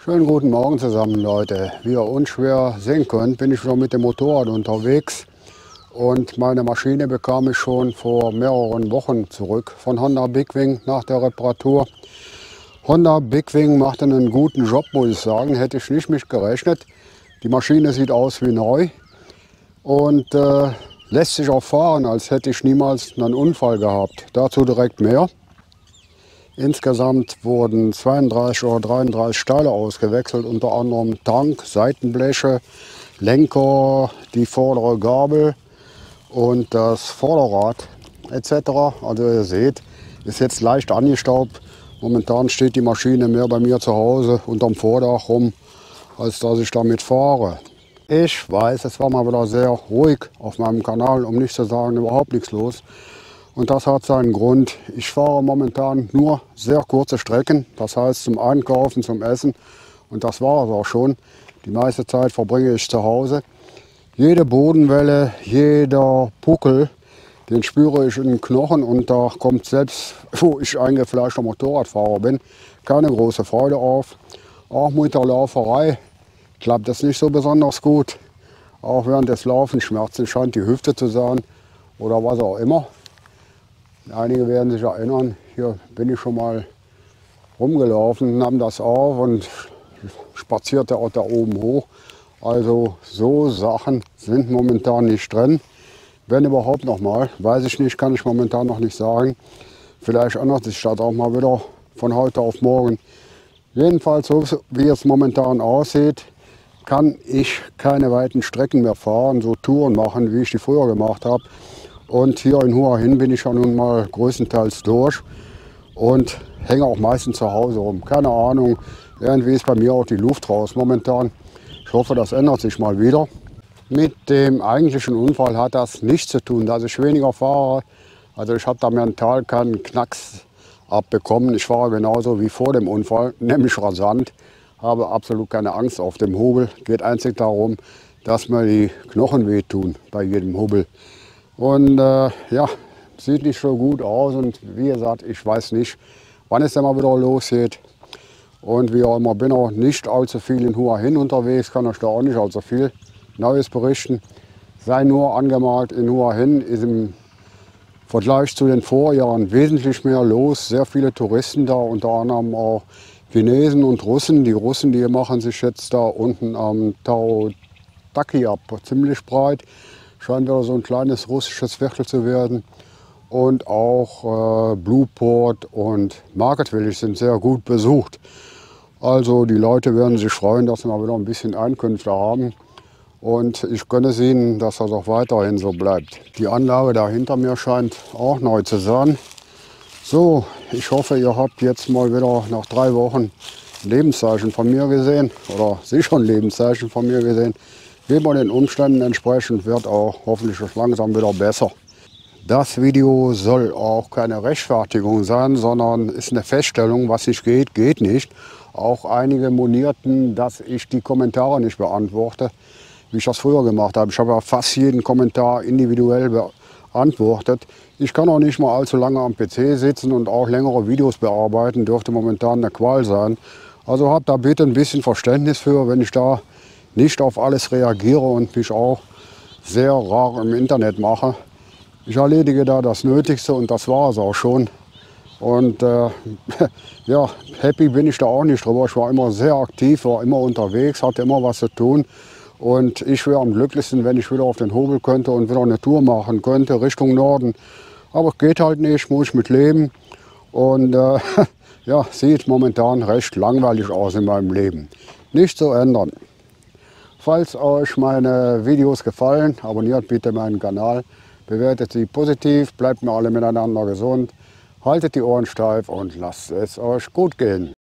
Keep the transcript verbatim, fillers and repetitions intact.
Schönen guten Morgen zusammen, Leute. Wie ihr unschwer sehen könnt, bin ich wieder mit dem Motorrad unterwegs. Und meine Maschine bekam ich schon vor mehreren Wochen zurück von Honda Bigwing nach der Reparatur. Honda Bigwing macht einen guten Job, muss ich sagen. Hätte ich nicht mit gerechnet. Die Maschine sieht aus wie neu und äh, lässt sich auch fahren, als hätte ich niemals einen Unfall gehabt. Dazu direkt mehr. Insgesamt wurden zweiunddreißig oder dreiunddreißig Teile ausgewechselt, unter anderem Tank, Seitenbleche, Lenker, die vordere Gabel und das Vorderrad et cetera. Also ihr seht, ist jetzt leicht angestaubt. Momentan steht die Maschine mehr bei mir zu Hause unterm Vordach rum, als dass ich damit fahre. Ich weiß, es war mal wieder sehr ruhig auf meinem Kanal, um nicht zu sagen, überhaupt nichts los. Und das hat seinen Grund. Ich fahre momentan nur sehr kurze Strecken, das heißt zum Einkaufen, zum Essen. Und das war es auch schon. Die meiste Zeit verbringe ich zu Hause. Jede Bodenwelle, jeder Puckel, den spüre ich in den Knochen. Und da kommt selbst, wo ich eingefleischter Motorradfahrer bin, keine große Freude auf. Auch mit der Lauferei klappt es nicht so besonders gut. Auch während des Laufens schmerzen scheint die Hüfte zu sein oder was auch immer. Einige werden sich erinnern, hier bin ich schon mal rumgelaufen, nahm das auf und spazierte auch da oben hoch. Also so Sachen sind momentan nicht drin. Wenn überhaupt noch mal, weiß ich nicht, kann ich momentan noch nicht sagen. Vielleicht ändert sich das auch mal wieder von heute auf morgen. Jedenfalls, so wie es momentan aussieht, kann ich keine weiten Strecken mehr fahren, so Touren machen, wie ich die früher gemacht habe. Und hier in Hua Hin bin ich ja nun mal größtenteils durch und hänge auch meistens zu Hause rum. Keine Ahnung, irgendwie ist bei mir auch die Luft raus momentan. Ich hoffe, das ändert sich mal wieder. Mit dem eigentlichen Unfall hat das nichts zu tun, dass ich weniger fahre. Also ich habe da mental keinen Knacks abbekommen. Ich fahre genauso wie vor dem Unfall, nämlich rasant. Habe absolut keine Angst auf dem Hobel. Geht einzig darum, dass mir die Knochen wehtun bei jedem Hobel. Und äh, ja, sieht nicht so gut aus und wie gesagt, ich weiß nicht, wann es denn mal wieder losgeht. Und wie auch immer, bin auch nicht allzu viel in Hua Hin unterwegs, kann euch da auch nicht allzu viel Neues berichten. Sei nur angemerkt, in Hua Hin ist im Vergleich zu den Vorjahren wesentlich mehr los. Sehr viele Touristen da, unter anderem auch Chinesen und Russen. Die Russen, die machen sich jetzt da unten am Tao Taki ab, ziemlich breit. Scheint wieder so ein kleines russisches Viertel zu werden. Und auch äh, Blueport und Market Village sind sehr gut besucht. Also die Leute werden sich freuen, dass sie mal wieder ein bisschen Einkünfte haben. Und ich gönne es ihnen, dass das auch weiterhin so bleibt. Die Anlage da hinter mir scheint auch neu zu sein. So, ich hoffe, ihr habt jetzt mal wieder nach drei Wochen Lebenszeichen von mir gesehen. Oder Sie schon Lebenszeichen von mir gesehen. Geht man den Umständen entsprechend, wird auch hoffentlich langsam wieder besser. Das Video soll auch keine Rechtfertigung sein, sondern ist eine Feststellung, was nicht geht, geht nicht. Auch einige monierten, dass ich die Kommentare nicht beantworte, wie ich das früher gemacht habe. Ich habe ja fast jeden Kommentar individuell beantwortet. Ich kann auch nicht mal allzu lange am P C sitzen und auch längere Videos bearbeiten, dürfte momentan eine Qual sein. Also habt da bitte ein bisschen Verständnis für, wenn ich da nicht auf alles reagiere und mich auch sehr rar im Internet mache. Ich erledige da das Nötigste und das war es auch schon. Und äh, ja, happy bin ich da auch nicht drüber. Ich war immer sehr aktiv, war immer unterwegs, hatte immer was zu tun. Und ich wäre am glücklichsten, wenn ich wieder auf den Hobel könnte und wieder eine Tour machen könnte Richtung Norden. Aber es geht halt nicht, muss ich mit leben. Und äh, ja, sieht momentan recht langweilig aus in meinem Leben. Nicht zu ändern. Falls euch meine Videos gefallen, abonniert bitte meinen Kanal, bewertet sie positiv, bleibt mir alle miteinander gesund, haltet die Ohren steif und lasst es euch gut gehen.